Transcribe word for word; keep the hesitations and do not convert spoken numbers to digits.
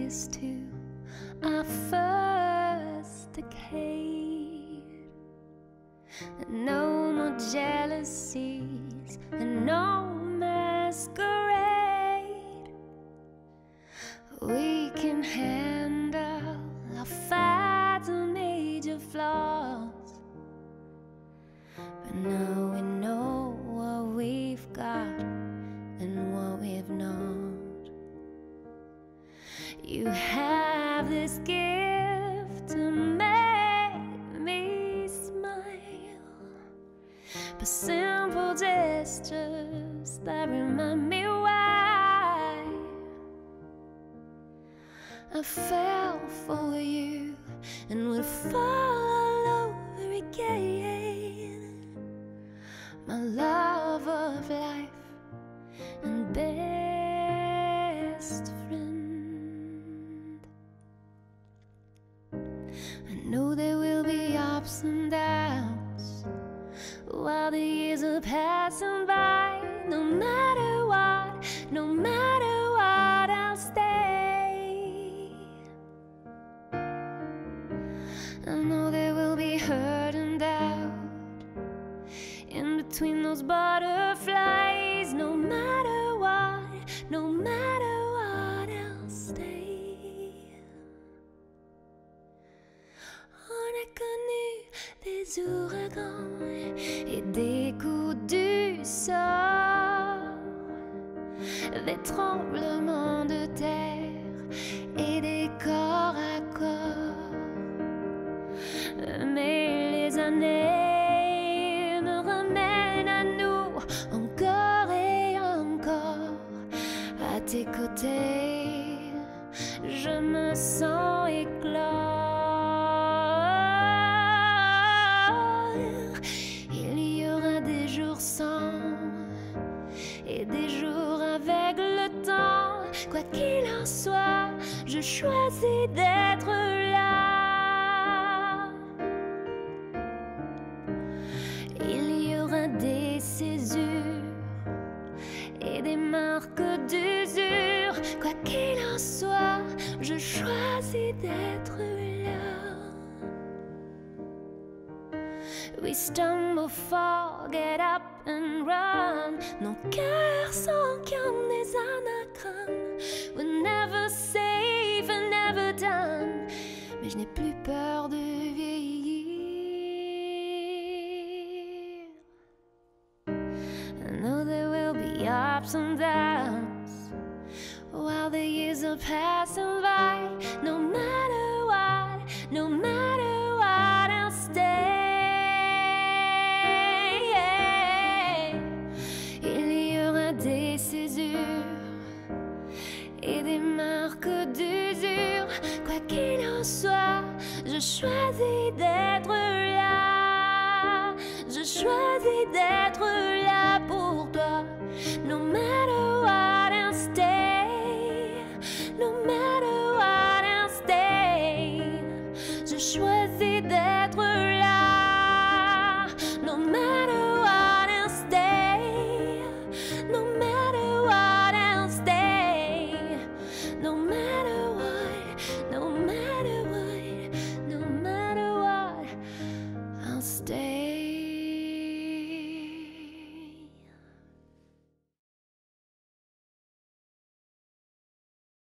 previous to our first decade. No more jealousies and no masquerade. We can handle our fights and major flaws, but now we know what we've got and what we've not. You have this gift to make me smile, but simple gestures that remind me why I fell for you and would fall all over again. My love of life and best friend. I know there will be ups and downs while the years are passing by. No matter what, no matter what, I'll stay. I know there will be hurt and doubt in between those butterflies. No matter what, no matter what, I'll stay. On a connu des ouragans et des coups du sort, des tremblements de terre et des corps à corps. Mais les années me ramènent à nous encore et encore. À tes côtés, je me sens éclore. Il y aura des jours sans et des jours avec le temps. Quoi qu'il en soit, je choisis d'être là. Il y aura des césures et des marques d'usure. Quoi qu'il en soit, je choisis d'être là. We stumble, fall, get up and run. Nos cœurs sont comme des anagrammes. We're never safe and never done. Mais je n'ai plus peur de vieillir. I know there will be ups and downs while the years are passing by. No matter what, no matter what, I'll stay. Des césures et des marques d'usure. Quoi qu'il en soit, je choisis d'être là. Je choisis d'être là.